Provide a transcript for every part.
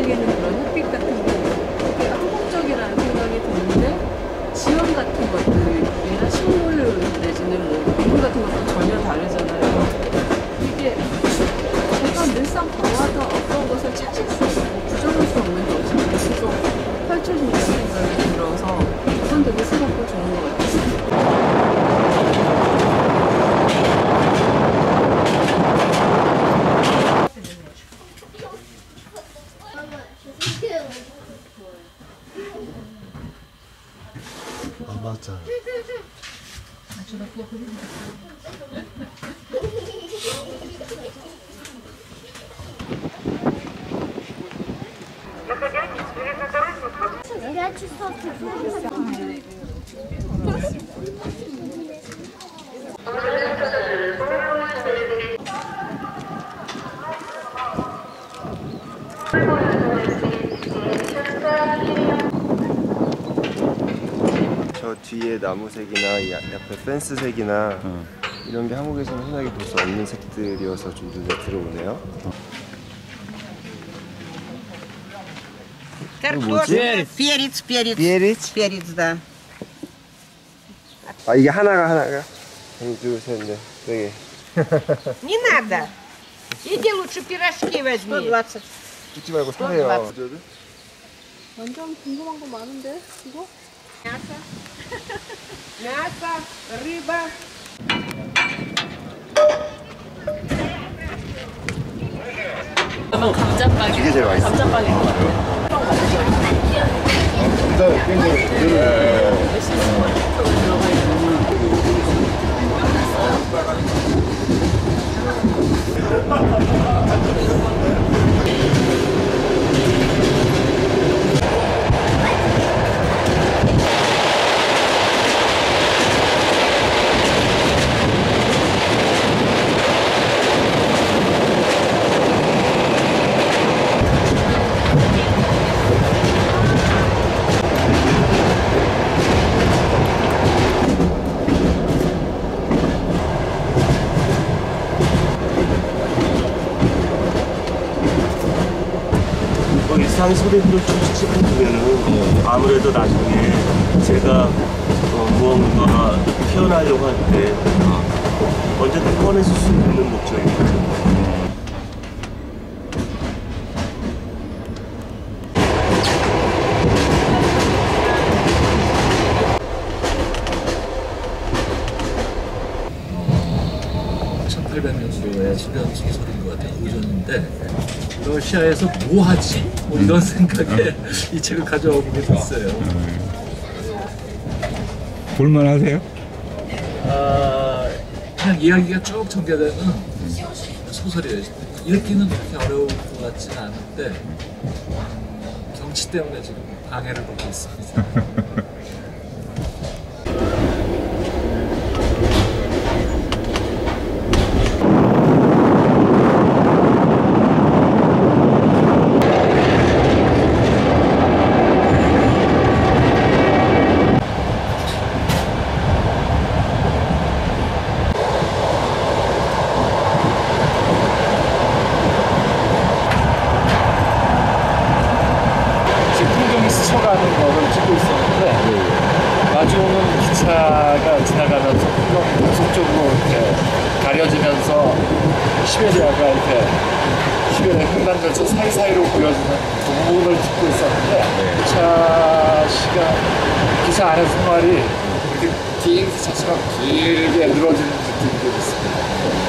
저녁에는 그런 햇빛 같은 거 되게 한국적이라는 생각이 드는데 지형 같은 것들이나 식물 내지는 뭐 건물 같은 것도 전혀 다르잖아요. 이게 제가 늘상 봐와도 어떤 것을 찾을 수 없고 부정할 수 없는 것이 계속 펼쳐진다는 생각이 들어서 그건 되게 새롭고 좋은 것 같아요. 아 맞아. 저 뒤에 나무색이나 옆에 펜스색이나 이런 게 한국에서는 흔하게 볼 수 없는 색들이어서 좀 눈에 들어오네요. Картошка, перец, перец, да. 아 이게 하나가 하나, 둘, 셋, 넷, 네 개. Не надо. Иди лучше пирожки возьми. 120. 뜯지 말고 사세요. 완전 궁금한 거 많은데 이거? Мясо. Мясо, рыба. 아마 감자빵. 이게 제일 맛있어. 감자빵일 것 같아요. 이상 소리를 쭉 찍으면은 아무래도 나중에 제가 무언가가 표현하려고 할 때 언제든 꺼내줄 수 있는 목적이거든요. 수변 소설인 것 같아요. 오전인데 러시아에서 뭐 하지? 뭐 이런 생각에 이 책을 가져와 보게 됐어요. 볼만하세요? 그냥 이야기가 쭉 전개되는 소설이에요. 읽기는 그렇게 어려울 것 같지는 않은데 경치 때문에 지금 방해를 받고 있습니다. 스쳐가는 거를 찍고 있었는데 마주오는 기차가 지나가면서 계속적으로 이렇게 가려지면서 시베리아가 이렇게 시베리아 횡단열차 사이사이로 보여지는 그 부분을 찍고 있었는데 기차 안의 생활이 이렇게 비행기차처럼 길게 늘어지는 느낌이 좀 있습니다.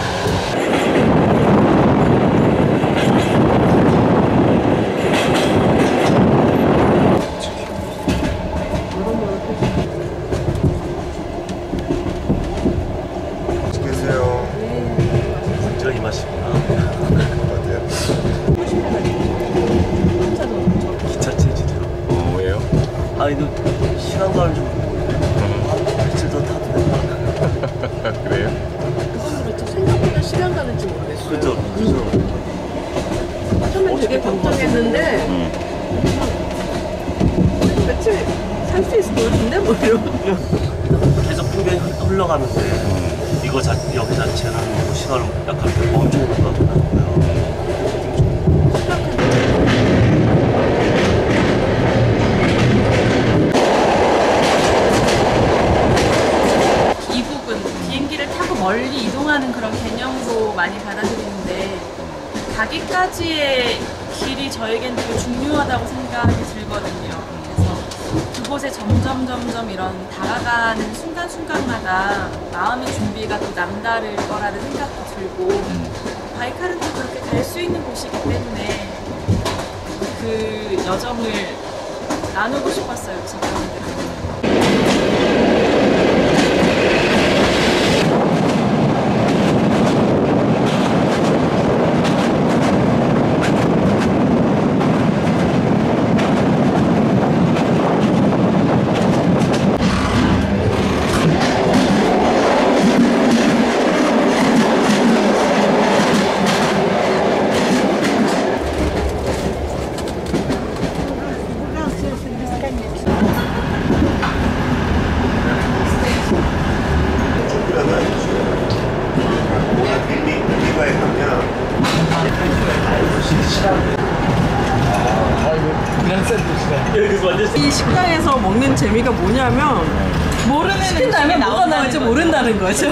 굉장히 맛있구나. 기차 체질이요. 왜요? 아 이거 시간감을 좀 며칠도 타도 된다. 그래요? 그건 그렇죠. 생각보다 시간 가는지 모르겠어요. 그죠. 처음에 되게 걱정했는데 며칠 살 수 있을 것 같은데 뭐 이러고 계속 풍경이 흘러가는데 여기 자체는 뭐 시간을 약간 멈추는 것 같고요. 가지의 길이 저에겐 되게 중요하다고 생각이 들거든요. 그래서 그곳에 점점 이런 다가가는 순간순간마다 마음의 준비가 또 남다를 거라는 생각도 들고 바이칼은 또 그렇게 갈 수 있는 곳이기 때문에 그 여정을 나누고 싶었어요, 지금. 이 식당에서 먹는 재미가 뭐냐면 모르는 시킨 다음에 뭐가 나올지 모른다는 거죠.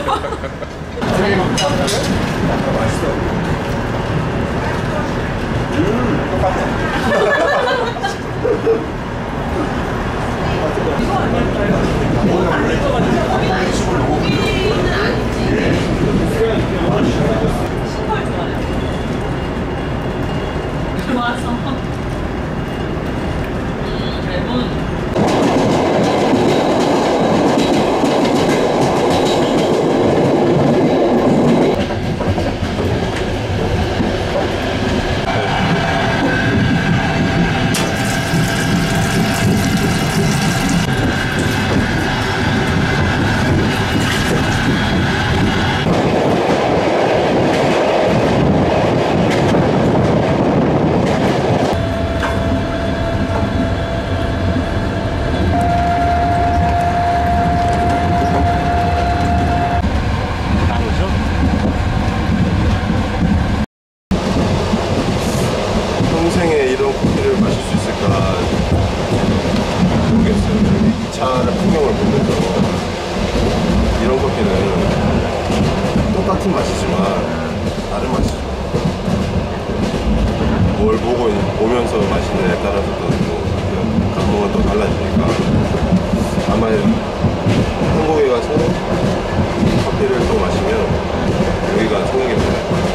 평생에 이런 커피를 마실 수 있을까 모르겠어요. 이 차를 풍경을 보면서 이런 커피는 똑같은 맛이지만 다른 맛이죠. 뭘 보면서 마시느냐에 따라서 또 감동은 또 달라지니까 아마 한국에 가서 커피를 또 마시면 여기가 생각이 나요.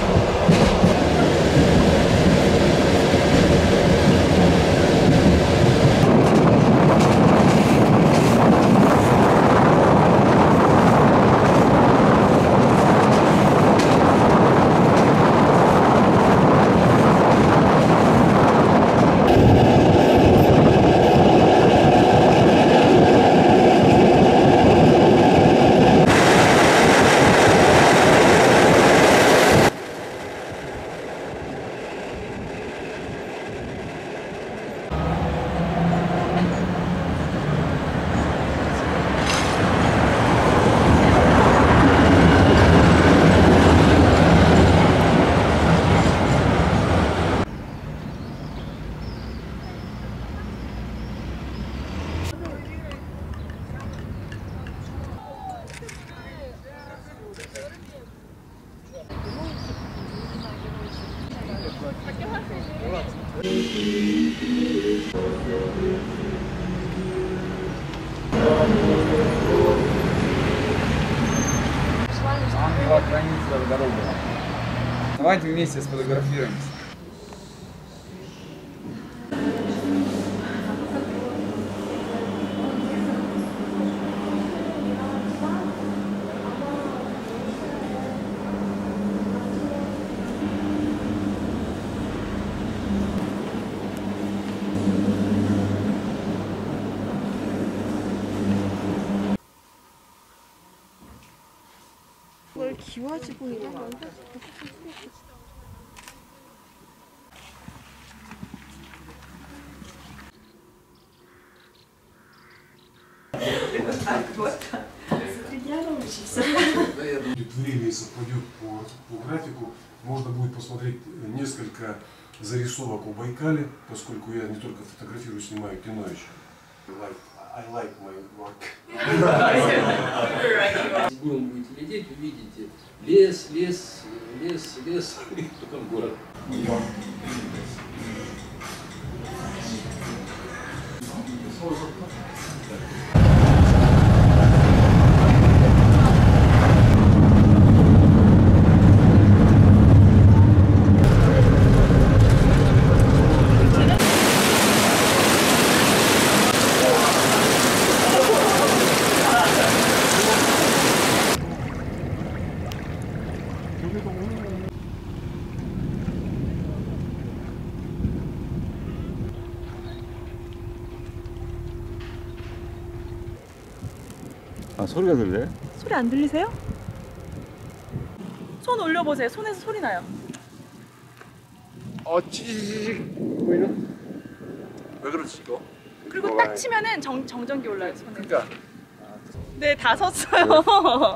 Давайте вместе сфотографируемся. 뭘 기와지고 이런 건 Время, если пойдет по графику, можно будет посмотреть несколько зарисовок о Байкале, поскольку я не только фотографирую, снимаю кино еще. I like my work. Будем будете лететь, увидите лес, лес, лес, лес, и потом город. 아, 소리가 들려요? 소리 안 들리세요? 손 올려보세요. 손에서 소리 나요. 찌직찌직 보이는? 왜 그렇지 이거? 그리고 딱 치면은 정전기 올라요 손에. 그러니까 네, 다 섰어요.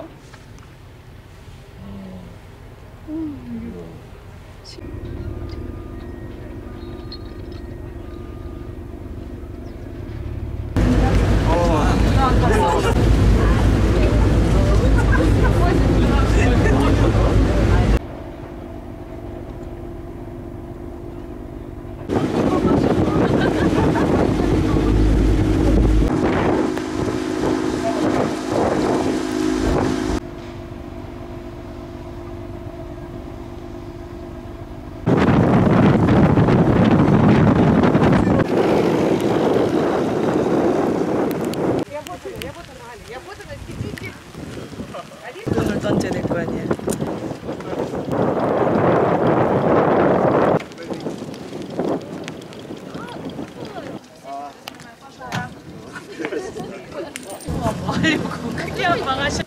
눈을 던져야 될 거 아니야. 뭐 하려고 크게 한방하셔.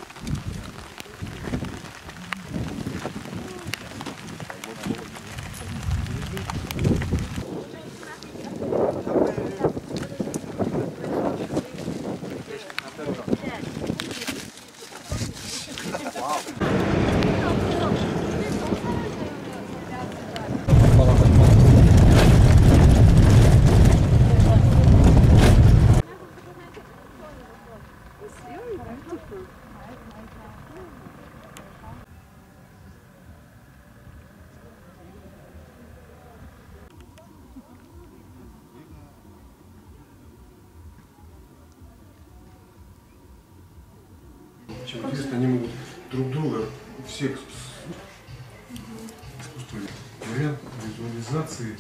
Чем интересно, они могут друг друга всех искусствовать. Вариант визуализации.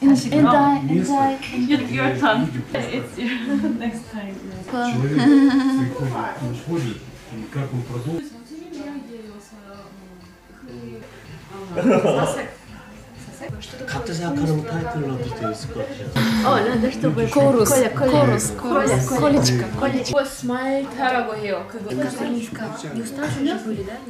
Your turn. It's your next time. Человек приходит, уходит, и как он продолжит. 각자 생각하는 타이틀로 비슷해 있을 것 같아요. надо, чтобы Корус. Колечко. Смайль 하라고 해요. 그거 Не уставшие же были, да?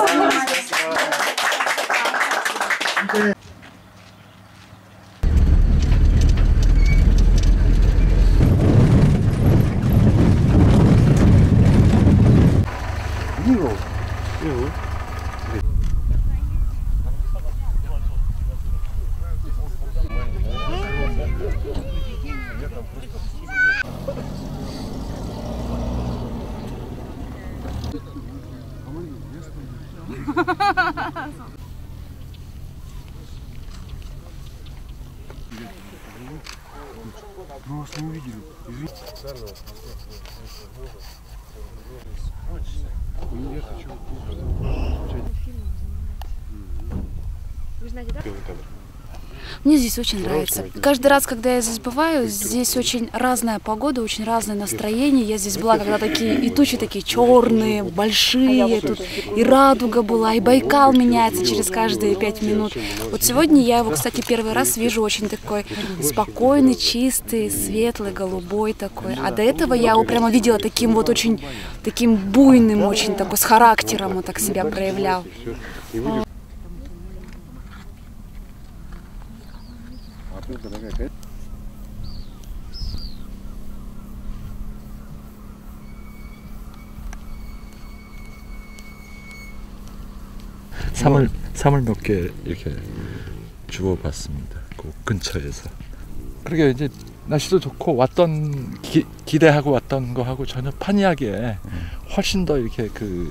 Мы вас не увидели. Извините. Я хочу. Вы знаете, да? Мне здесь очень нравится. Каждый раз, когда я здесь бываю, здесь очень разная погода, очень разное настроение. Я здесь была, когда и тучи такие черные, большие, тут и радуга была, и Байкал меняется через каждые 5 минут. Вот сегодня я его, кстати, первый раз вижу очень такой спокойный, чистый, светлый, голубой такой. А до этого я его прямо видела таким вот очень, таким буйным, очень такой с характером, он так себя проявлял. 삼을 몇 개 이렇게 주워봤습니다. 그 근처에서. 그러게 이제 날씨도 좋고 왔던 기대하고 왔던 거하고 전혀 판이하게 훨씬 더 이렇게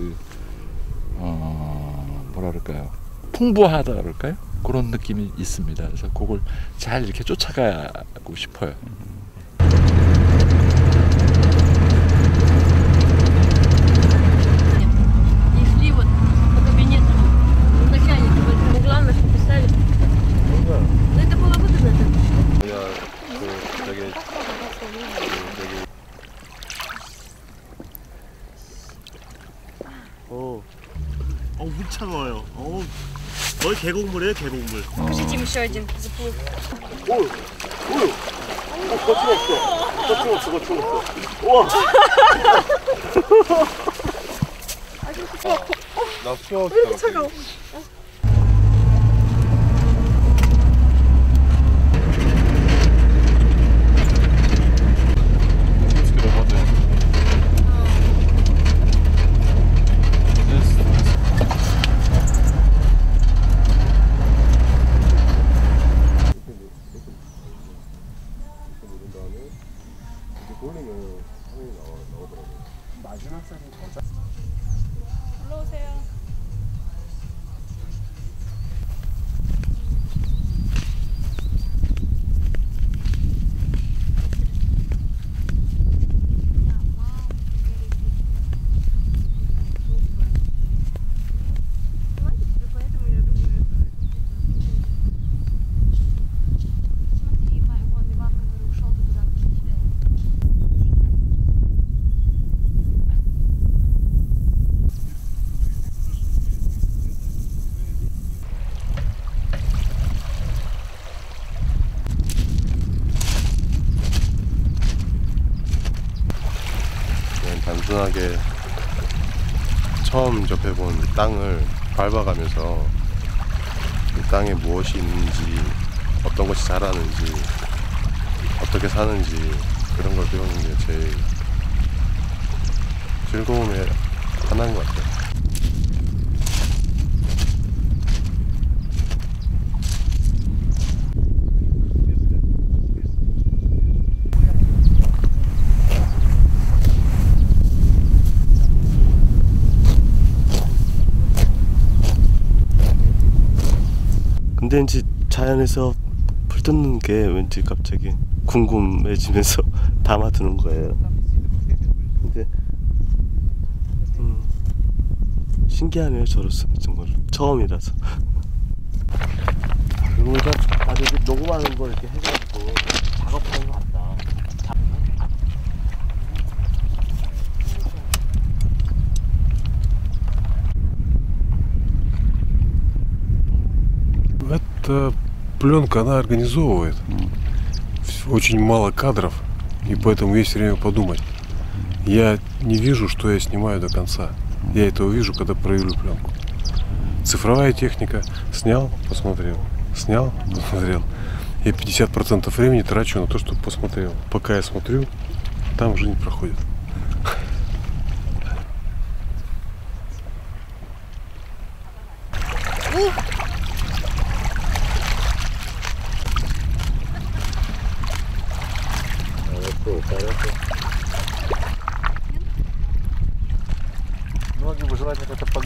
뭐라 그럴까요? 풍부하다 그럴까요? 그런 느낌이 있습니다. 그래서 그걸 잘 이렇게 쫓아가고 싶어요. 물 차가워요. 거의 계곡물이에요, 계곡물. Покажите им еще один заплыв. 거침없어. 우와. 나 수영하고 차가워. 마지막 사진 올라오세요. 단순하게 처음 접해본 땅을 밟아가면서 이 땅에 무엇이 있는지, 어떤 것이 자라는지, 어떻게 사는지 그런 걸 배우는 게 제일 즐거움의 하나인 것 같아요. 근데 왠지 자연에서 풀 뜯는 게 왠지 갑자기 궁금해지면서 담아두는 거예요. 근데 신기하네요. 저로서 정말 처음이라서. 그리고 일단 아주 녹음하는 거 이렇게 해가지고 작업하는 거 같다. Эта пленка, она организовывает. Очень мало кадров, и поэтому есть время подумать. Я не вижу, что я снимаю до конца. Я это увижу, когда проявлю пленку. Цифровая техника. Снял, посмотрел. Снял, посмотрел. Я 50% времени трачу на то, чтобы посмотрел. Пока я смотрю, там жизнь проходит. Многие выживания это под...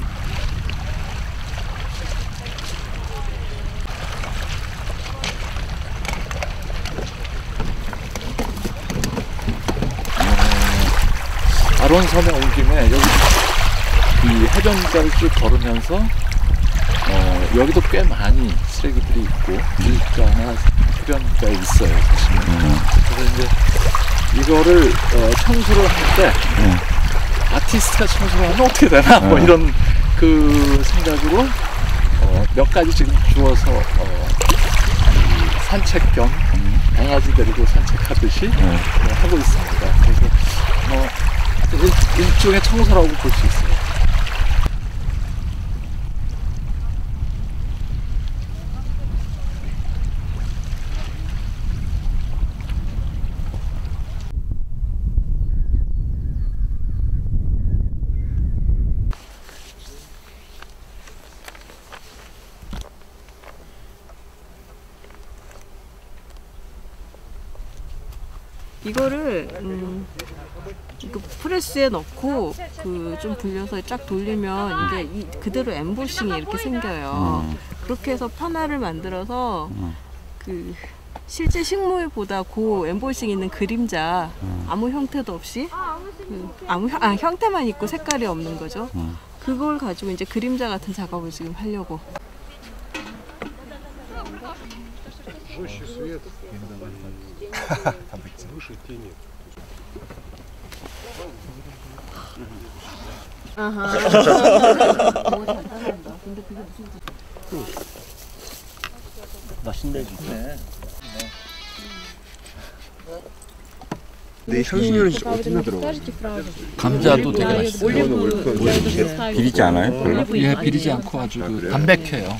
아론섬에 온 김에 여기 이 해변가를 쭉 걸으면서 여기도 꽤 많이 쓰레기들이 있고 길가나 해변가에 있어요, 사실은. 그래서 이제 이거를 청소를 할 때 아티스트가 청소를 하면 어떻게 되나 뭐 이런 그 생각으로 몇 가지 지금 주워서 산책 겸 강아지 데리고 산책하듯이 하고 있습니다. 그래서 일종의 청소라고 볼 수 있어요. 이거를 그 프레스에 넣고 그 좀 불려서 쫙 돌리면 이게 그대로 엠보싱이 이렇게 생겨요. 그렇게 해서 판화를 만들어서 그 실제 식물보다 그 엠보싱 있는 그림자 아무 형태도 없이 형태만 있고 색깔이 없는 거죠. 그걸 가지고 이제 그림자 같은 작업을 지금 하려고. 맛있네. 내 향신료는 진짜 어디나 들어가? 감자도 되게 맛있어요. 비리지 않아요? 예, 비리지 않고 아주 그 담백해요.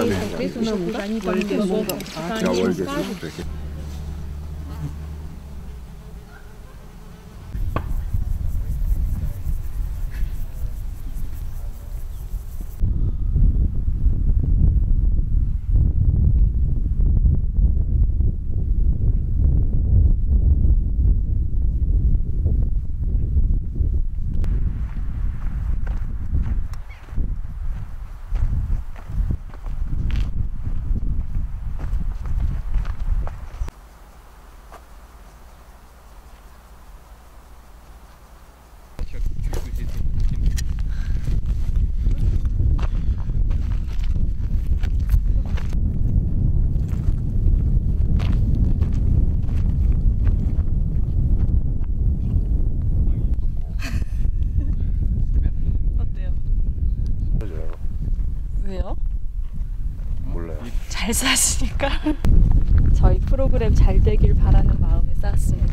왜요? 몰라요. 잘 사시니까. 저희 프로그램 잘 되길 바라는 마음에 쌓았습니다.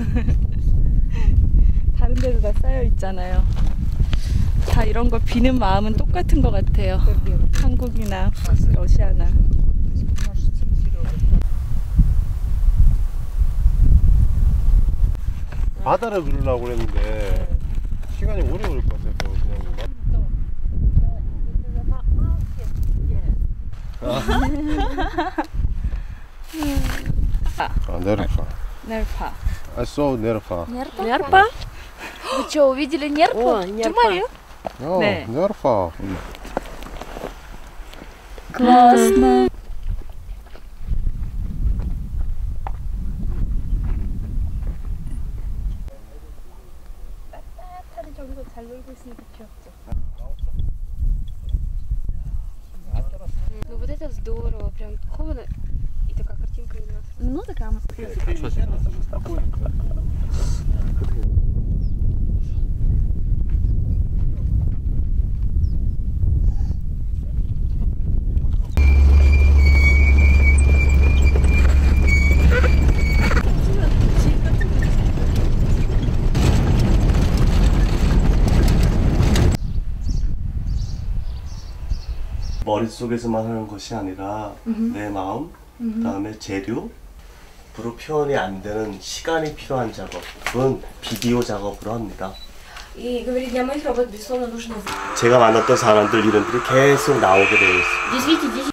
다른 데도 다 쌓여 있잖아요. 다 이런 거 비는 마음은 똑같은 것 같아요. 한국이나 러시아나. 바다를 그리려고 그랬는데 시간이 오래 걸릴 것 같아서 그냥 Нерпа. Нерпа. I saw Нерпа. Нерпа? Вы что, увидели нерпу? Тюрмарию? 네. Нерпа. Классно. 저기서 잘 놀고 있으니까 귀엽죠. Ну вот это здорово, прям холодно. И такая картинка у нас. Ну такая. 머릿속에서만 하는 것이 아니라 내 마음, 그다음에 재료, 으로 표현이 안 되는 시간이 필요한 작업은 비디오 작업으로 합니다. И говорит, для моих работ, безусловно, нужно... 제가 만났던 사람들 이름들이 계속 나오게 되어 있어요. Здесь, видите,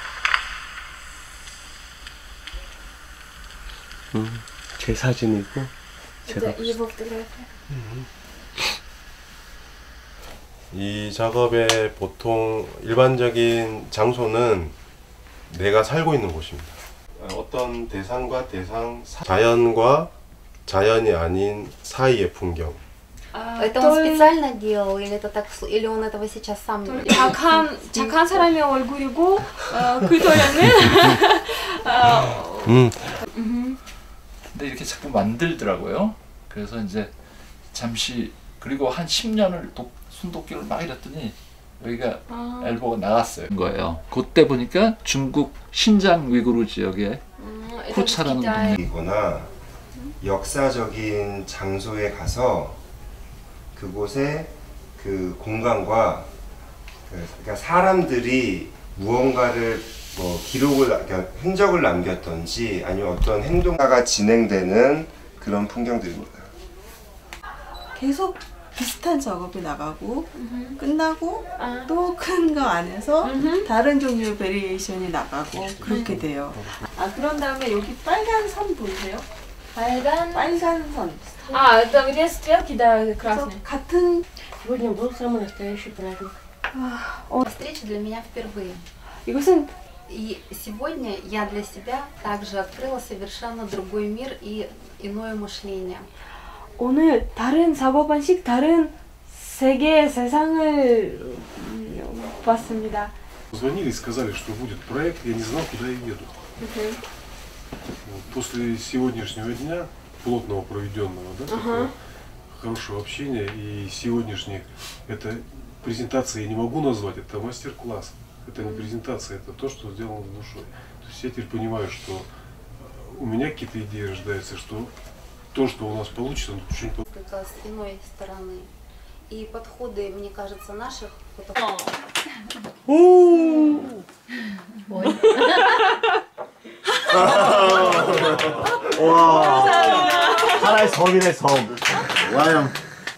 здесь... 제 사진이고 제가... Это его фотография. 이 작업의 보통 일반적인 장소는 내가 살고 있는 곳입니다. 어떤 대상과 대상, 자연과 자연이 아닌 사이의 풍경. Это он специально делал, или это так, или он этого сейчас сам делал? 착한 사람이 얼굴이고 그 도연은 근데 이렇게 자꾸 만들더라고요. 그래서 이제 잠시 그리고 한 10년을 순독기를 막 이랬더니 여기가 엘보가 나갔어요. 거예요. 그때 보니까 중국 신장 위구르 지역에 쿠차라는 동네이거나 역사적인 장소에 가서 그곳에 그 공간과 그러니까 사람들이 무언가를 뭐 기록을 그러니까 흔적을 남겼던지 아니면 어떤 행동가 진행되는 그런 풍경들입니다. 계속 비슷한 작업이 나가고 끝나고 또 큰 거 안에서 다른 종류의 베리에이션이 나가고 그렇게 돼요. 아 그런 다음에 여기 빨간 선 보이세요? 빨간 선. А, это где стрелки, да, красные. 같은 Сегодня был самый настоящий праздник. Встреча для меня впервые. 이것은 И сегодня я для себя также открыла совершенно другой мир и иное мышление. 오늘 다른 사고방식, 다른 세계, 세상을 봤습니다. Звонили и сказали, что будет проект, я не знал, куда я еду. Вот, после сегодняшнего дня, плотного проведенного, да, такого хорошего общения, и сегодняшних, это презентация я не могу назвать, это мастер-класс. Это не презентация, это то, что сделано с душой. То есть я теперь понимаю, что у меня какие-то идеи рождаются, что то, что у нас получится, оно очень Только с иной стороны. И подходы, мне кажется, наших... 와, 하나의 섬이네, 섬. 와요.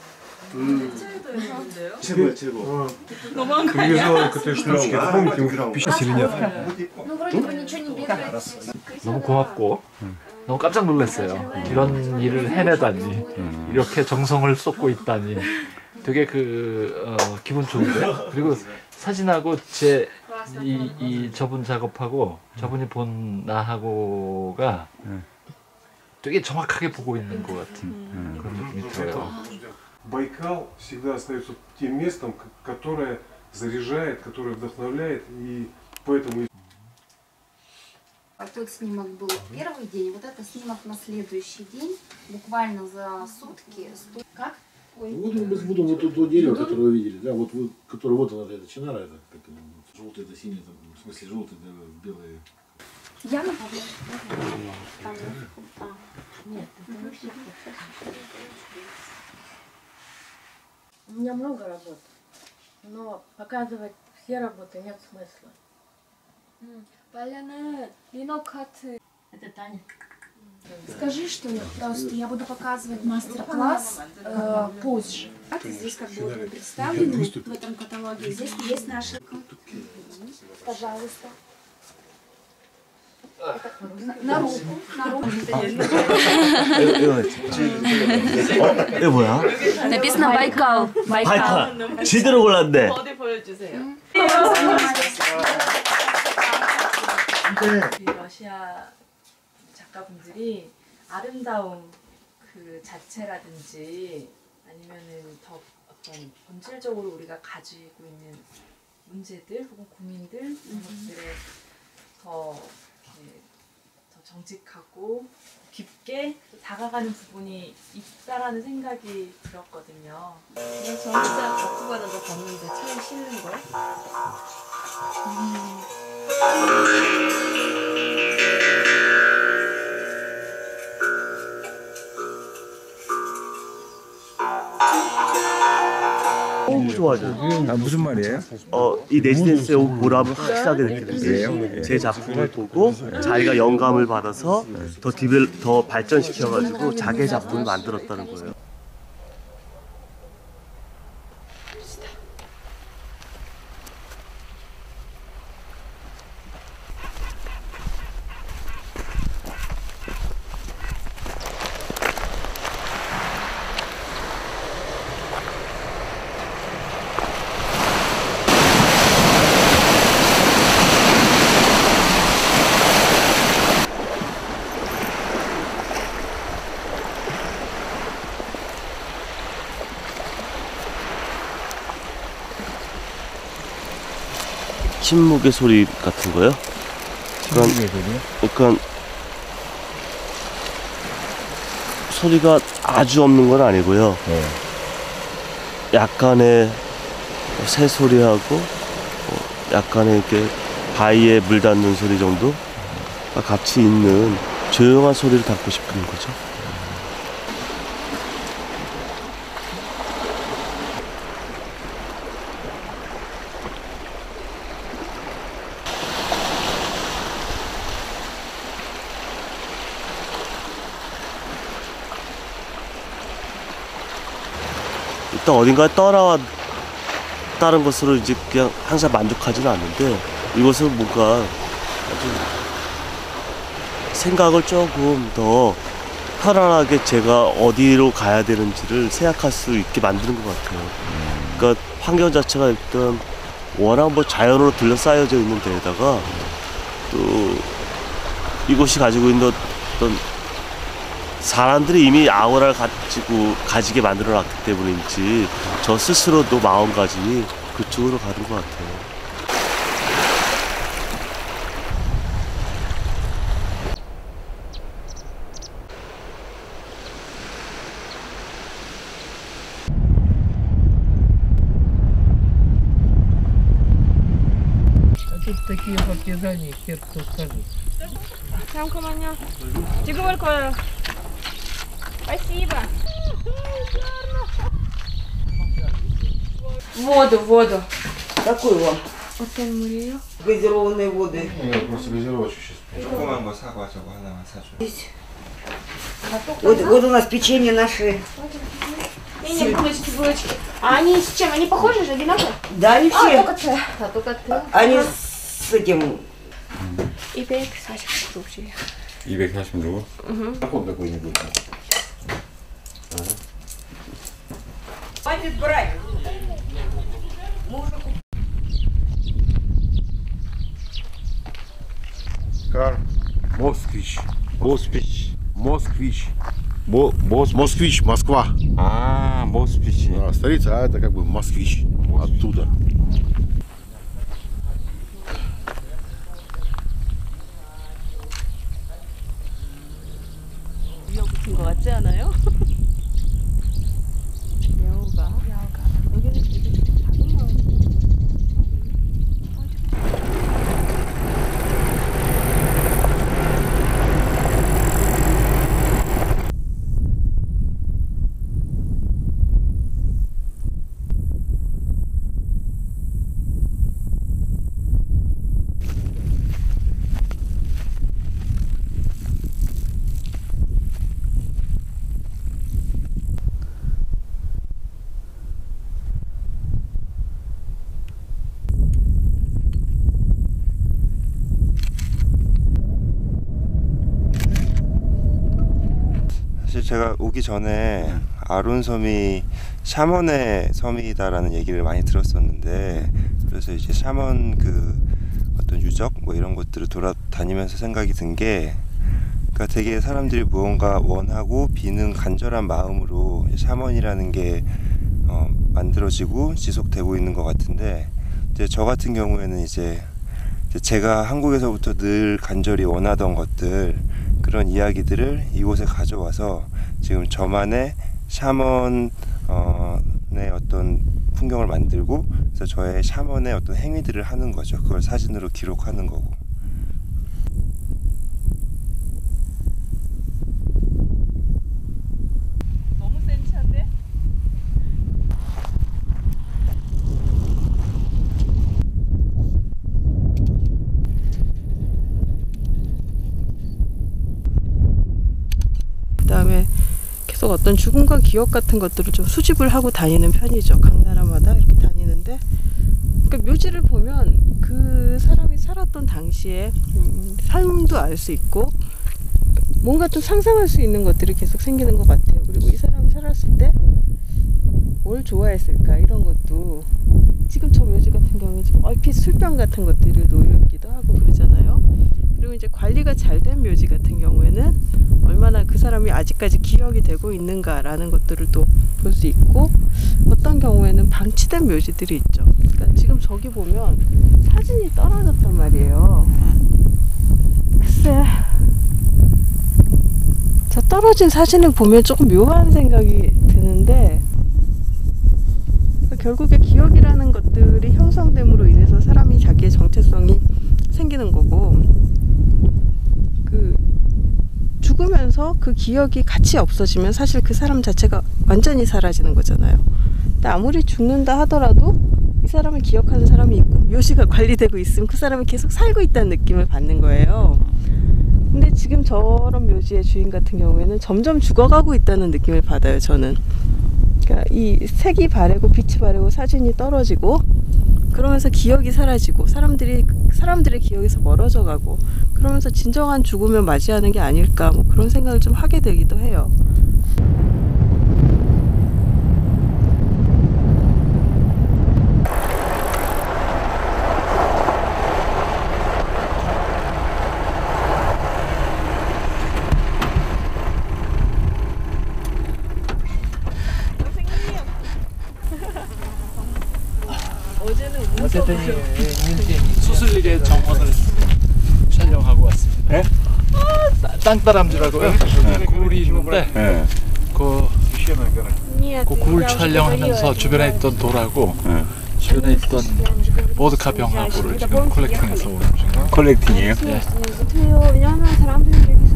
최고야, 최고. 그래서 그때 штучки, помните, впечатлили или нет? Ну, вроде бы ничего не бегает. 너무 고맙고 너무 깜짝 놀랐어요. 이런 일을 해내다니, 이렇게 정성을 쏟고 있다니 되게 기분 좋은데요. 그리고 사진하고 제 이 저분 작업하고 저분이 본 나하고가 되게 정확하게 보고 있는 것 같은 그런 느낌이 들어요. Байкал всегда остается тем местом, которое заряжает, которое вдохновляет, и поэтому... А тот снимок был первый день, вот это снимок на следующий день, буквально за сутки. Как? Ой. Вот вот то дерево, которое вы видели, да, вот, которое вот она, это чинара, это как желтый, это синий, там, в смысле желтый, да, белый. Я на Нет, у меня много работ, но показывать все работы нет смысла. Поляна, линокаты. Это Таня. Скажи, что просто я буду показывать мастер-класс позже. Здесь как бы мы представлены в этом каталоге. Здесь есть наши... Пожалуйста. На руку. 이거 뭐야? Написано Байкал. 바이칼. 제대로 골랐네. 어디 보여주세요. 이 러시아 작가분들이 아름다움 그 자체라든지 아니면은 더 어떤 본질적으로 우리가 가지고 있는 문제들 혹은 고민들 이런 것들에 더 정직하고 깊게 다가가는 부분이 있다라는 생각이 들었거든요. 저 진짜 덕후바다도 봤는데 참 싫은 걸. 너무 좋아져. 아, 무슨 말이에요? 이 레지던스에 온 보람을 확실하게 느끼는데 제 작품을 보고 자기가 영감을 받아서 더 발전시켜가지고 자기의 작품을 만들었다는 거예요. 침묵의 소리 같은 거요? 그러니까 소리가 아주 없는 건 아니고요. 약간의 새소리하고 약간의 이렇게 바위에 물 닿는 소리 정도가 같이 있는 조용한 소리를 담고 싶은 거죠. 일단 어딘가에 떠나왔다는 것으로 이제 그냥 항상 만족하지는 않는데 이것은 뭔가 아주 생각을 조금 더 편안하게 제가 어디로 가야 되는지를 생각할 수 있게 만드는 것 같아요. 그러니까 환경 자체가 일단 워낙 뭐 자연으로 둘러싸여져 있는 데에다가 또 이곳이 가지고 있는 어떤 사람들이 이미 아우라를 가지게 만들어 놨기 때문인지 저 스스로도 마음가짐이 그쪽으로 가는 것 같아요. Тут такие партизане, кто скажет. 잠깐만요. 찍어볼 거예요. Спасибо. Воду. Какую вам? 어떤 물이에요? Газированные воды. Я просто газировочку сейчас. 조그만 거 사과 저거 하나만 사줘. Вот у нас печенье наши. Не, булочки. А они с чем? Они похожи же, одинаковые? Да, они все. только ты. Они с этим. 240 рублей. 240 рублей? Угу. Вот какой-нибудь. Хватит брать. Кар. Москвич. Москвич, Москва. Москвич. Да, столица, а это как бы москвич. Оттуда. 미역 붙은 것 같지 않아요? 야오가. 여기는 되게 작은 마을이에요. 사실 제가 오기 전에 아론섬이 샤먼의 섬이다라는 얘기를 많이 들었었는데, 그래서 이제 샤먼 그 어떤 유적 뭐 이런 것들을 돌아다니면서 생각이 든 게, 그러니까 되게 사람들이 무언가 원하고 비는 간절한 마음으로 샤먼이라는 게 만들어지고 지속되고 있는 것 같은데, 이제 저 같은 경우에는 이제 제가 한국에서부터 늘 간절히 원하던 것들, 그런 이야기들을 이곳에 가져와서 지금 저만의 샤먼의 어떤 풍경을 만들고, 그래서 저의 샤먼의 어떤 행위들을 하는 거죠. 그걸 사진으로 기록하는 거고. 너무 센 차인데? 그다음에 계속 어떤 죽음과 기억 같은 것들을 좀 수집을 하고 다니는 편이죠. 각 나라마다 이렇게 다니는데, 그러니까 묘지를 보면 그 사람이 살았던 당시에 삶도 알 수 있고 뭔가 좀 상상할 수 있는 것들이 계속 생기는 것 같아요. 그리고 이 사람이 살았을 때 뭘 좋아했을까 이런 것도, 지금 저 묘지 같은 경우에 지금 얼핏 술병 같은 것들이 놓여있기도 하고 그러잖아요. 그리고 이제 관리가 잘 된 묘지 같은 경우에는 얼마나 그 사람이 아직까지 기억이 되고 있는가라는 것들을 또 볼 수 있고, 어떤 경우에는 방치된 묘지들이 있죠. 그러니까 지금 저기 보면 사진이 떨어졌단 말이에요. 글쎄, 저 떨어진 사진을 보면 조금 묘한 생각이 드는데, 결국에 기억이라는 것들이 형성됨으로 인해서 사람이 자기의 정체성이 생기는 거고, 그 죽으면서 그 기억이 같이 없어지면 사실 그 사람 자체가 완전히 사라지는 거잖아요. 근데 아무리 죽는다 하더라도 이 사람을 기억하는 사람이 있고 묘지가 관리되고 있으면 그 사람이 계속 살고 있다는 느낌을 받는 거예요. 근데 지금 저런 묘지의 주인 같은 경우에는 점점 죽어가고 있다는 느낌을 받아요, 저는. 그러니까 이 색이 바래고 빛이 바래고 사진이 떨어지고 그러면서 기억이 사라지고 사람들의 기억에서 멀어져 가고 그러면서 진정한 죽음을 맞이하는 게 아닐까 뭐 그런 생각을 좀 하게 되기도 해요. 어쨌든 수슬리게 정원을 촬영하고 왔습니다. 네? 땅따람쥐라고요. 굴이 있는데 그 굴 촬영하면서 주변에 있던 돌하고 주변에 있던 보드카 병하고를 지금 컬렉팅해서 오는 중이에요. 컬렉팅이에요? 네. 왜냐하면 사람들이 여기서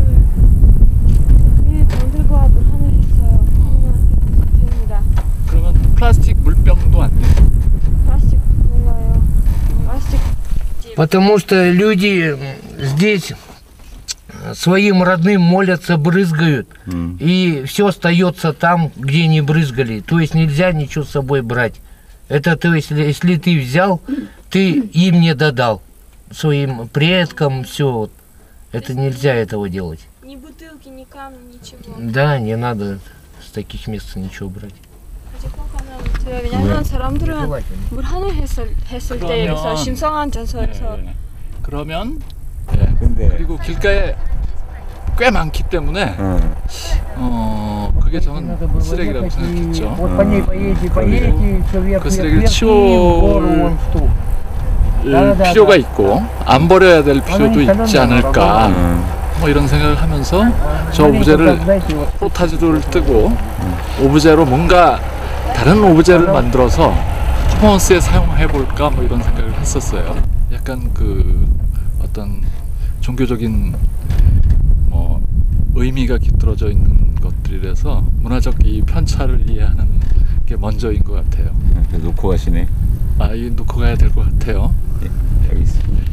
병들고 하는 했어요. 됩니다. 그러면 플라스틱 물병도 안 돼요? 플라스틱 몰라요. 플라스틱. Потому что люди здесь своим родным молятся, брызгают, и все остается там, где не брызгали. То есть нельзя ничего с собой брать. Это то есть, если ты взял, ты им не додал, своим предкам, все. Это нельзя этого делать. Ни бутылки, ни камни, ничего. Да, не надо с таких мест ничего брать. 왜냐면 사람들은 물 하늘 했을 때 여기서 신성한 장소에서 그러면 그리고 길가에 꽤 많기 때문에 그게 저는 쓰레기라고 생각했죠. 그리고 그 쓰레기를 치워올 필요가 있고 안 버려야 될 필요도 있지 않을까 뭐 이런 생각을 하면서 저 오브제를 프로타지도를 뜨고 오브제로 뭔가 다른 오브제를 만들어서 퍼포먼스에 사용해볼까 뭐 이런 생각을 했었어요. 약간 그 어떤 종교적인 뭐 의미가 깃들어져 있는 것들이라서 문화적 이 편차를 이해하는 게 먼저인 것 같아요. 놓고 가시네. 아, 이 놓고 가야 될 것 같아요. 네, 알겠습니다.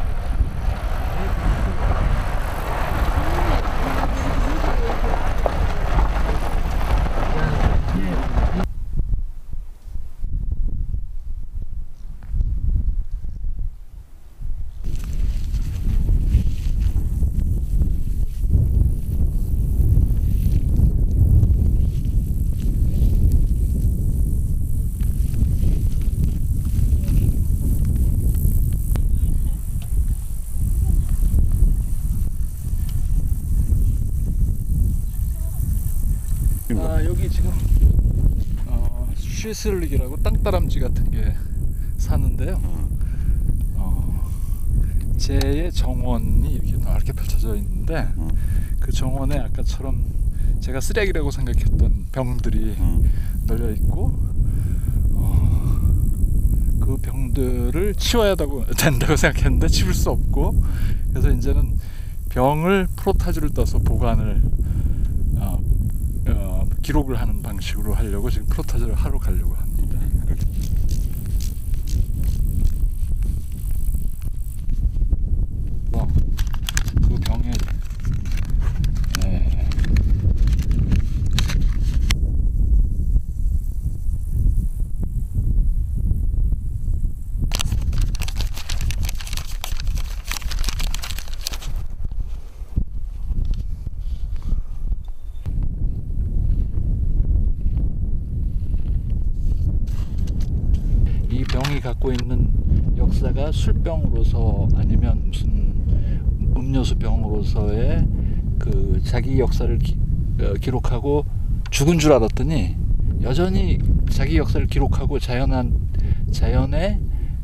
여기 지금 쉬슬릭이라고 땅따람쥐 같은 게 사는데요. 제의 정원이 이렇게 넓게 펼쳐져 있는데 그 정원에 아까처럼 제가 쓰레기라고 생각했던 병들이 널려 있고 그 병들을 치워야 된다고 생각했는데 치울 수 없고 그래서 이제는 병을 프로타지를 떠서 보관을 기록을 하는 방식으로 하려고 지금 프로타지를 하러 가려고 합니다. 그 병에 이 병이 갖고 있는 역사가 술병으로서 아니면 무슨 음료수 병으로서의 그 자기 역사를 기록하고 죽은 줄 알았더니 여전히 자기 역사를 기록하고 자연하고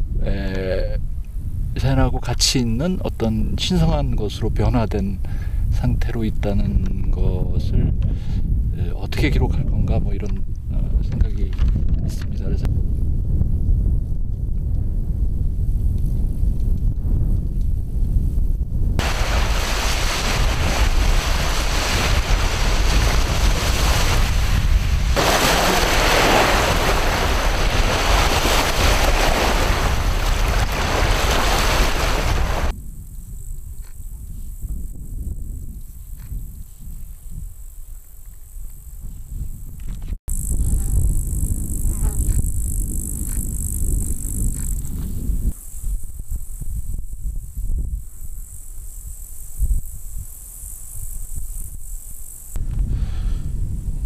같이 있는 어떤 신성한 것으로 변화된 상태로 있다는 것을 어떻게 기록할 건가 뭐 이런 생각이 있습니다. 그래서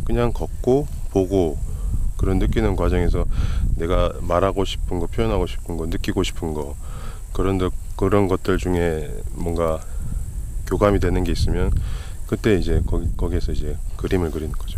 그냥 걷고 보고 그런 느끼는 과정에서 내가 말하고 싶은 거, 표현하고 싶은 거, 느끼고 싶은 거 그런 것들 중에 뭔가 교감이 되는 게 있으면 그때 이제 거기에서 이제 그림을 그리는 거죠.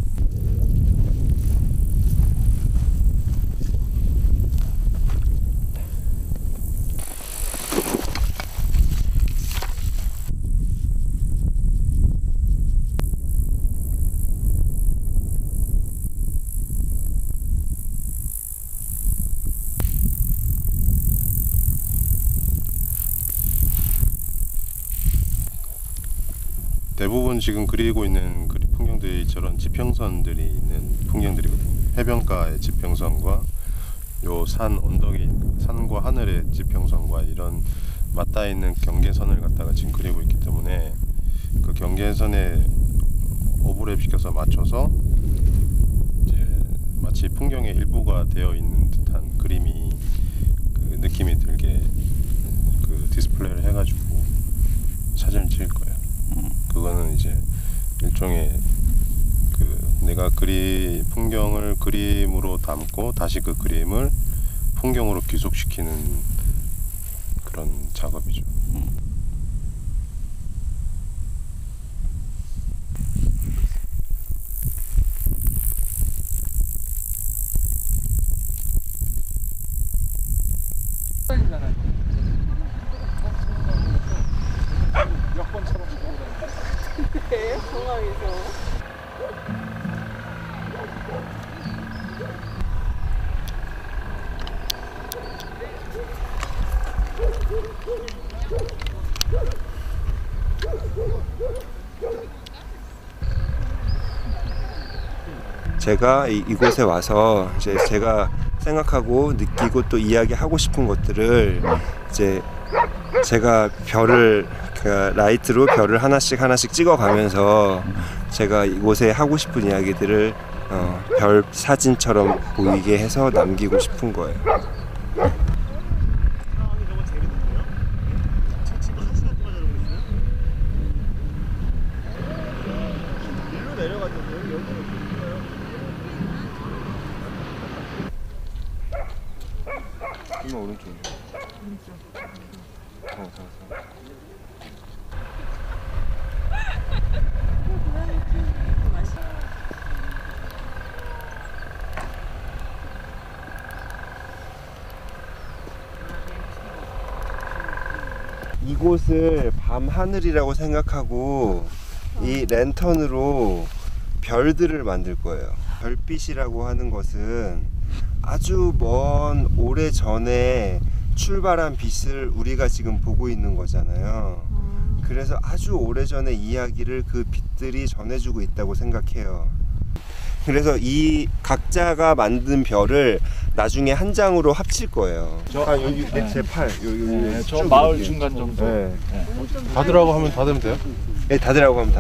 대부분 지금 그리고 있는 풍경들이 저런 지평선들이 있는 풍경들이거든요. 해변가의 지평선과 요 산 언덕이 산과 하늘의 지평선과 이런 맞닿아 있는 경계선을 갖다가 지금 그리고 있기 때문에 그 경계선에 오버랩 시켜서 맞춰서 이제 마치 풍경의 일부가 되어 있는 듯한 그림이 그 느낌이 들게 그 디스플레이를 해가지고 사진을 찍을 거예요. 그거는 이제 일종의 그 내가 풍경을 그림으로 담고 다시 그 그림을 풍경으로 귀속시키는 그런 작업이죠. 여권처럼 네, 공항에서. 제가 이곳에 와서 이제 제가 생각하고 느끼고 또 이야기하고 싶은 것들을 이제 제가 라이트로 별을 하나씩 찍어가면서 제가 이곳에 하고 싶은 이야기들을 별 사진처럼 보이게 해서 남기고 싶은 거예요. 오른쪽이요. 이곳을 밤 하늘이라고 생각하고 이 랜턴으로 별들을 만들 거예요. 별빛이라고 하는 것은 아주 먼 오래 전에 출발한 빛을 우리가 지금 보고 있는 거잖아요. 그래서 아주 오래 전의 이야기를 그 빛들이 전해주고 있다고 생각해요. 그래서 이 각자가 만든 별을 나중에 한 장으로 합칠 거예요. 여기 제 팔, 저 마을 중간 정도. 네. 닫으라고 하면 닫으면 돼요? 네, 닫으라고 하면 닫.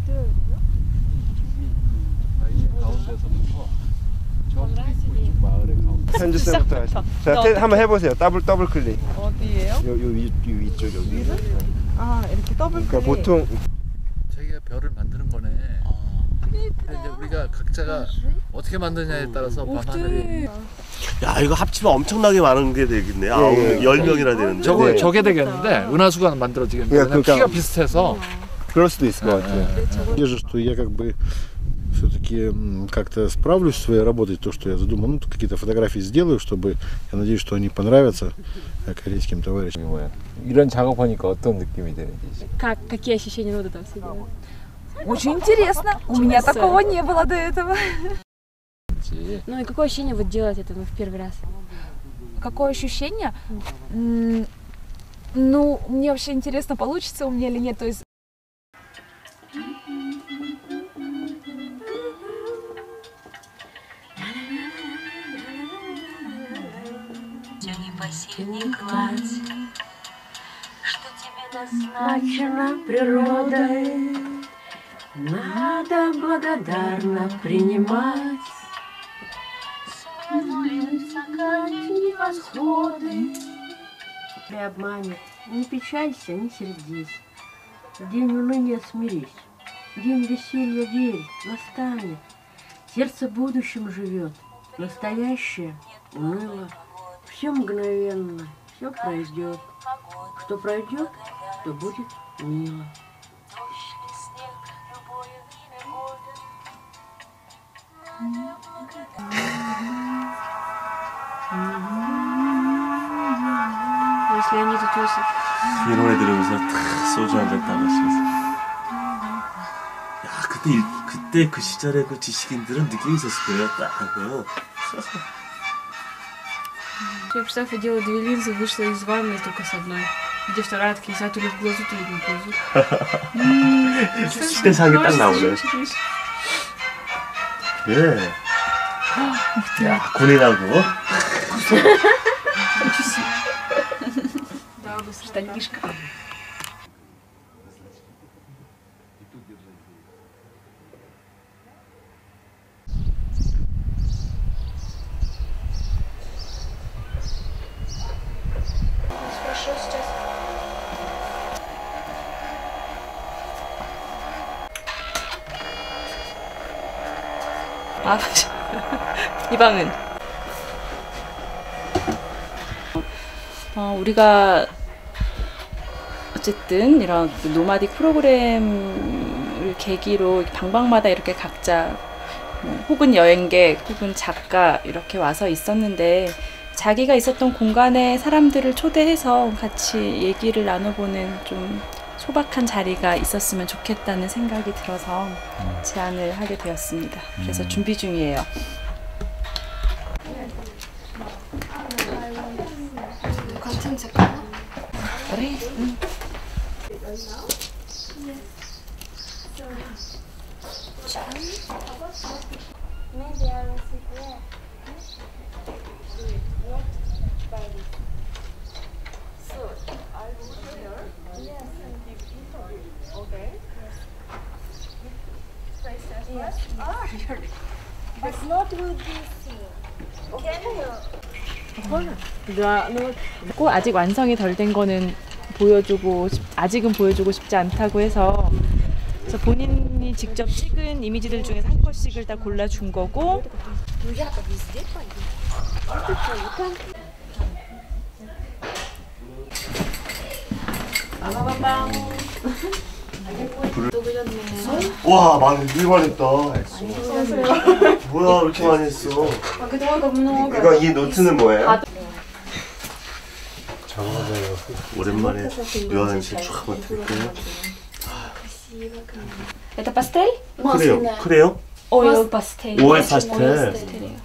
현주쌤부터 하시죠. 자, 한번 해보세요. 더블 클릭. 어디예요? 요 위쪽 여기. 아, 이렇게 더블 클릭. 그러니까 보통 자기가 별을 만드는 거네. 이제 우리가 각자가 어떻게 만드냐에 따라서 밤하늘이. 야, 이거 합치면 엄청나게 많은 게 되겠네요. 10명이나 되는데. 저게 되겠는데 은하수가 만들어지겠는데. 그러니까 키가 비슷해서. 그럴 수도 있을 것 같아요. Вижу, что я как бы все-таки как-то справлюсь со своей работой, то, что я задумал. Ну, какие-то фотографии сделаю, чтобы, я надеюсь, что они понравятся корейским товарищам. 이런 작업하니까 어떤 느낌이 드는지. Какие ощущения вот этого всего? Очень интересно. У меня такого не было до этого. Ну и какое ощущение вот делать это в первый раз? Какое ощущение? Ну, мне вообще интересно, получится у меня или нет. То есть непосильный гладь, что тебе назначено природой, надо благодарно принимать. Смелуются камни восходы. При обмане не печалься, не сердись, в день уныния смирись. День веселья верь, настанет. Сердце будущим живет. Настоящее уныло. Все мгновенно, все пройдет. Что пройдет, то будет мило. Если они тут усят. 이 노래 들으면서 탁 소주 한 잔 따마시면서. 야, 그때 그 시절의 그 지식인들은 느낌이 있었을 거예요. 딱 그거. Я представь, я делала 2 линзы, вышла из ванной только с одной. Где вторая открылась, то ли в глазу, то ли не в глазу. 시대상이 딱 나오네. 예. 야, 군인하고. Штанишка. Хорошо сейчас. 아, 이 방은 우리가 어쨌든 이런 노마딕 프로그램을 계기로 방방마다 이렇게 각자 혹은 여행객 혹은 작가 이렇게 와서 있었는데 자기가 있었던 공간에 사람들을 초대해서 같이 얘기를 나눠보는 좀 소박한 자리가 있었으면 좋겠다는 생각이 들어서 제안을 하게 되었습니다. 그래서 준비 중이에요. 같은 색깔? 그래. 응. But not with this. Can you? 아직 완성이 덜 된 거는 아직은 보여주고 싶지 않다고 해서 그래서 본인이 직접 찍은 이미지들 중에서 한 컷씩을 다 골라준 거고 Ну я-то везде пойду. 와, 많이 했다. 뭐야, 이렇게 많이 했어. 이거 이 노트는 뭐예요? 오랜만에 묘한색 쫙 맡을게요. Это пастель? 그래요? 오일 пастель. 오일 파스텔.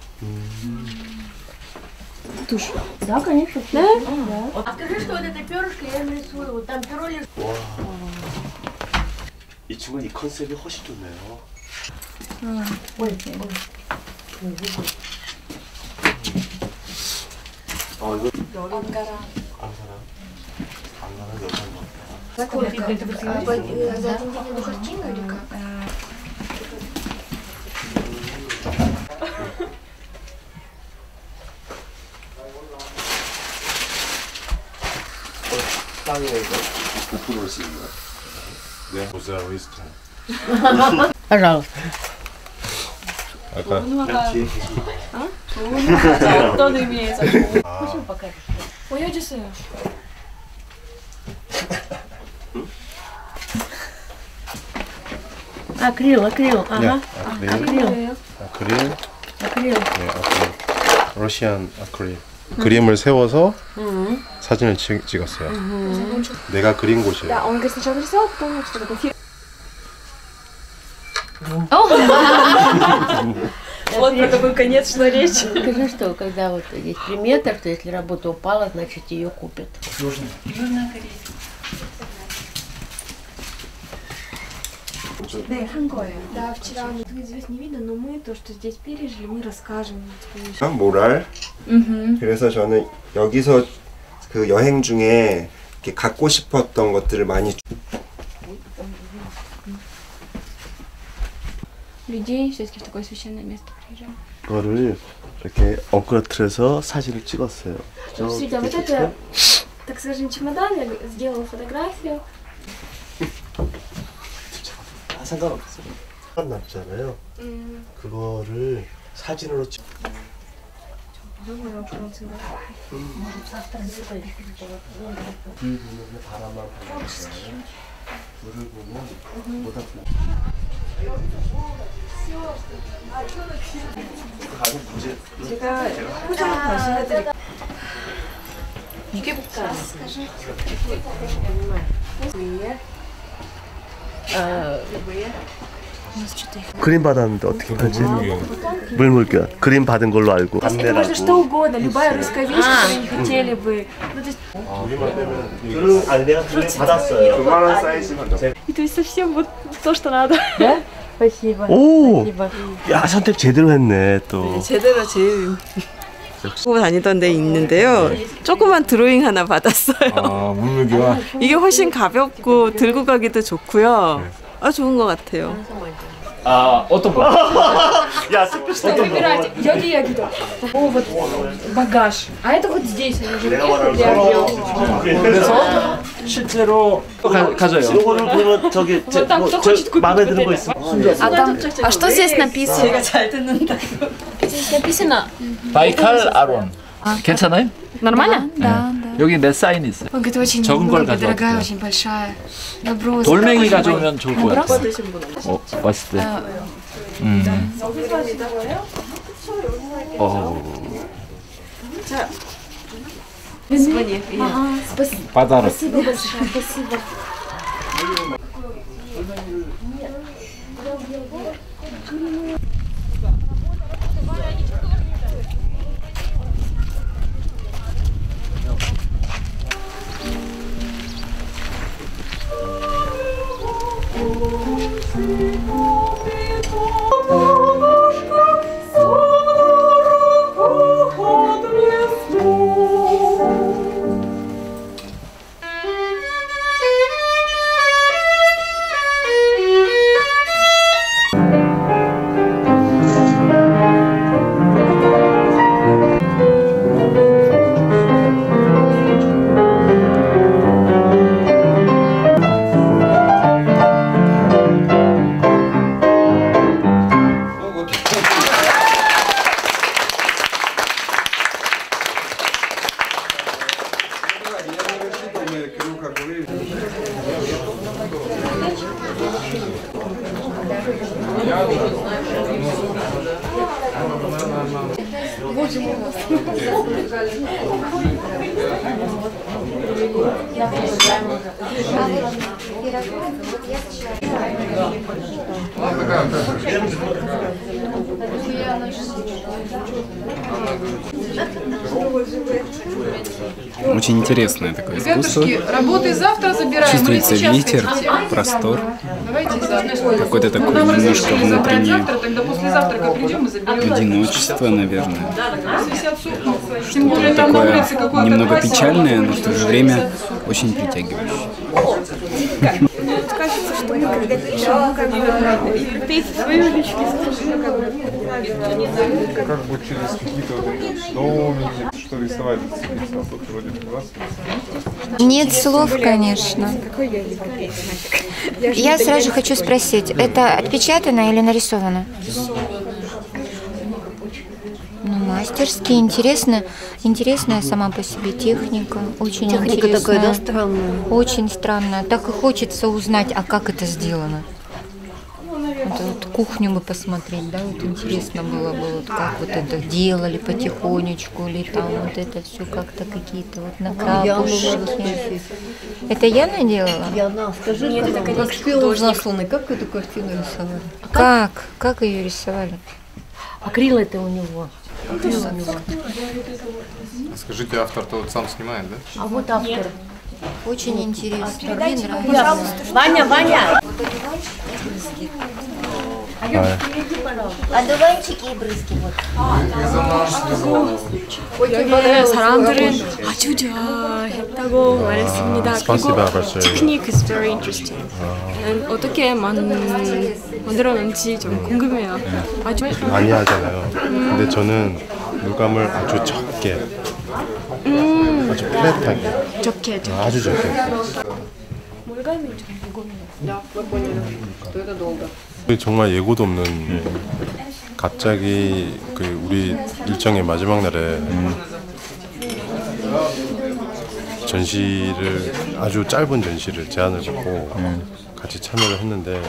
Тушь. Да, конечно. Да? А скажи, что вот это перышко я нарисую. Вот там перо лежит. 와, 이 친구는 이 컨셉이 훨씬 좋네요. 이거 안가랑 여자인 것 같다. За один день эту картину или как? 땅에 고프로를 쓰는 거야? 네. 보자리스트. Пожалуйста. 아까 좋은 화가 어떤 의미에서 Хочешь покажешь? 보여주세요. Акрил. Ага. 아크릴. Акрил. 네, 아크릴. 러시안 아크릴. 그림을 세워서 사진을 찍었어요. 내가 그린 곳이에요. Да, он говорит, сначала нарисовал, потом что-то такое. Вот про какой конец шла речь. Скажи, что когда вот есть примета, что если работа упала, значит ее купят. Да, 한 거예요. Да, вчера звезд не видно, но мы то, что здесь пережили, мы расскажем. 모랄. 그래서 저는 여기서 그 여행 중에 이렇게 갖고 싶었던 것들을 많이 Людей все-таки в такое священное место приезжаем. 그거를 이렇게 엉클어트려서 사진을 찍었어요. Смотрите, а вот это, так скажем, чемодан, я сделала фотографию. 상관없어요. 났잖아요. 그거를 사진으로 찍. Думаю, 그런 생각. 불 보면 바람만 불잖아요. 불을 보면 보다 불. 가는 부재. 제가 포장 다시 해드릴게요. 이게 볼까요? 그림 받았는데 어떻게 하지? 물물교. 그림 받은 걸로 알고 Можно что угодно, любая русская вещь, которую не хотели бы. 그림 아니 내가 그림 받았어요. 9만 원 사이즈만 더. И то есть совсем вот то, что надо. Да? Спасибо. 오, Спасибо. 야 선택 제대로 했네 또. 제대로 제일 보고 다니던 데 있는데요. 조그만 드로잉 하나 받았어요. 아, 물물교환. 이게 훨씬 가볍고 들고 가기도 좋고요. 아 좋은 것 같아요. 아 어떤 거? 야 스페셜 어떤 거? Выбирайте. 여기도. О, вот багаж. А это вот здесь. 그래서 실제로 가져요. 이거를 보면 저기 마음에 드는 거 있어. А что здесь написано? 제가 잘 듣는다. Здесь написано. 바이칼 아론. 괜찮아요? Нормально? Да. 여기 내 사인이 있어요. Он говорит, очень 적은 걸 много, дорогая, 가져왔대요. очень большая. Наброс. 돌멩이 가져오면 좋을 것 같아. Наброс? 왔을 때. 자, звони. Ага, спасибо. Подарок. Спасибо большое, спасибо. Очень интересное такое искусство. Ребятушки, работы завтра забираем. Чувствуется Или сейчас ветер, хотите? простор. Давайте завтра. Какой-то такой Нам немножко разрешили забрать внутреннее завтра, тогда после завтрака придем и заберем. одиночество, наверное. Висят сукна. Тем более там на Такое улице какое-то немного красивое. печальное, но в то же время очень притягивающее. Кажется, что мы когда пишем, ты свою личку Как бы через какие-то домики, что рисовать, тут вроде классно. Нет слов, конечно. Я сразу хочу спросить, это отпечатано или нарисовано? Ну, мастерски, интересно. Интересная сама по себе техника. Очень Техника интересная. такая, да, странная? Очень странная. Так и хочется узнать, а как это сделано. Вот кухню бы посмотреть, да, вот интересно было бы, вот как вот это делали потихонечку, или там вот это все как-то какие-то вот накрапушки. Это Яна делала? Яна, скажи, Нет, это, как конечно, шпион художник. засланный, как эту картину рисовали? Как? Как ее рисовали? Акрил это у него. Скажите, автор-то вот сам снимает, да? А вот автор. Очень интересно. Мне Передайте, нравится. пожалуйста, Ваня, Ваня! Одуванчики и брызги. 여기는 사람들은 아주 좋아했다고 말했습니다. Спасибо 그리고 большое. technique is very interesting. 어떻게 만들었는지 좀 궁금해요. 아주 많이 하잖아요. 근데 저는 물감을 아주 적게, 아주 플랫하게, 적게. 아주 적게. ногами бегом. Да, мы поняли, что это долго. 정말 예고도 없는 갑자기 그 우리 일정의 마지막 날에 전시를 아주 짧은 전시를 제안을 받고 같이 참여를 했는데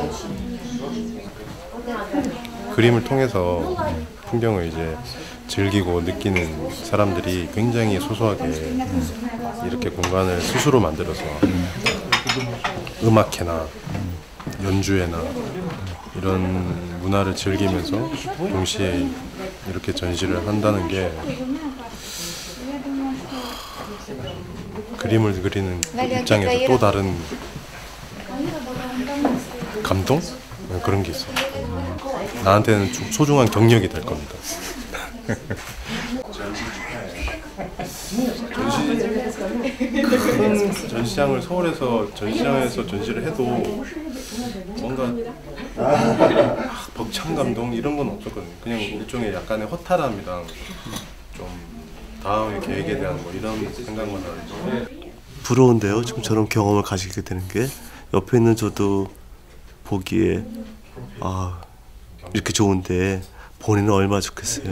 그림을 통해서 풍경을 이제 즐기고 느끼는 사람들이 굉장히 소소하게 이렇게 공간을 스스로 만들어서 음악회나 연주회나 이런 문화를 즐기면서 동시에 이렇게 전시를 한다는 게 그림을 그리는 입장에서 또 다른 감동? 그런 게 있어. 나한테는 좀 소중한 경력이 될 겁니다. 큰 전시장을 서울에서 전시장에서 전시를 해도 뭔가 벅찬 감동 이런 건 없었거든요. 그냥 일종의 약간의 허탈함이랑 좀 다음의 계획에 대한 뭐 이런 생각만 하는데 부러운데요. 지금 저런 경험을 가지게 되는 게 옆에 있는 저도 보기에 아 이렇게 좋은데 본인은 얼마나 좋겠어요.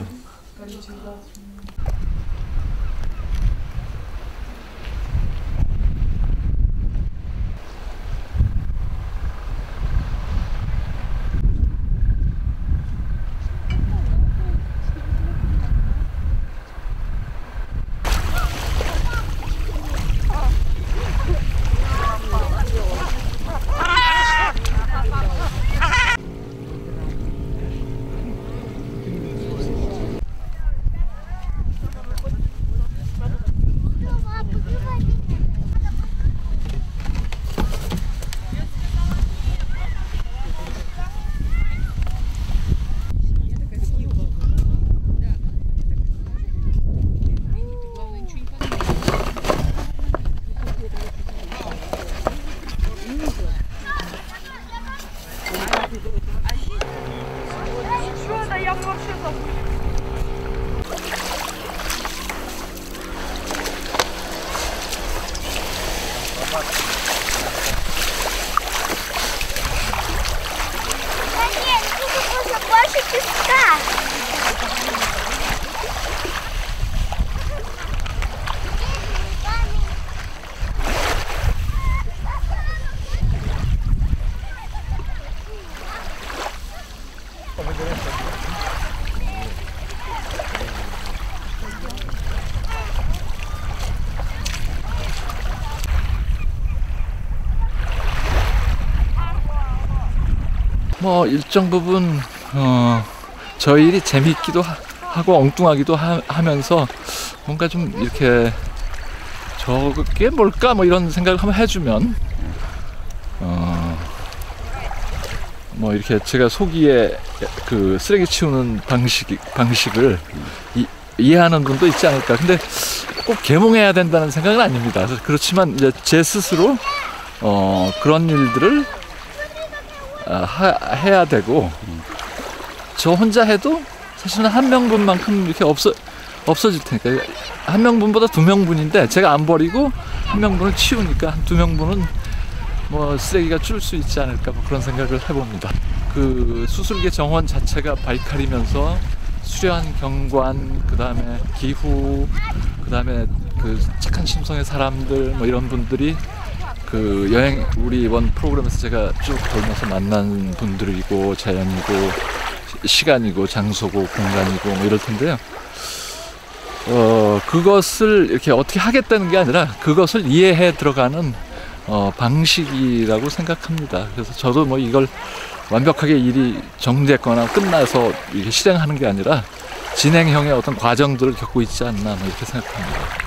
뭐 일정 부분 저희 일이 재미있기도 하고 엉뚱하기도 하면서 뭔가 좀 이렇게 저게 뭘까 뭐 이런 생각을 한번 해주면 뭐 이렇게 제가 소기에 그 쓰레기 치우는 방식을 이해하는 분도 있지 않을까. 근데 꼭 계몽해야 된다는 생각은 아닙니다. 그렇지만 이제 제 스스로 그런 일들을 해야 되고 저 혼자 해도 사실은 한 명분만큼 이렇게 없어질 테니까 한 명분보다 두 명분인데 제가 안 버리고 한 명분을 치우니까 한 두 명분은 뭐 쓰레기가 줄 수 있지 않을까 뭐 그런 생각을 해봅니다. 그 수술계 정원 자체가 바이칼이면서 수려한 경관, 그 다음에 기후, 그 다음에 그 착한 심성의 사람들 뭐 이런 분들이 그 여행 우리 이번 프로그램에서 제가 쭉 돌면서 만난 분들이고 자연이고 시간이고 장소고 공간이고 뭐 이럴 텐데요. 그것을 이렇게 어떻게 하겠다는 게 아니라 그것을 이해해 들어가는 방식이라고 생각합니다. 그래서 저도 뭐 이걸 완벽하게 일이 정리됐거나 끝나서 이렇게 실행하는 게 아니라 진행형의 어떤 과정들을 겪고 있지 않나 뭐 이렇게 생각합니다.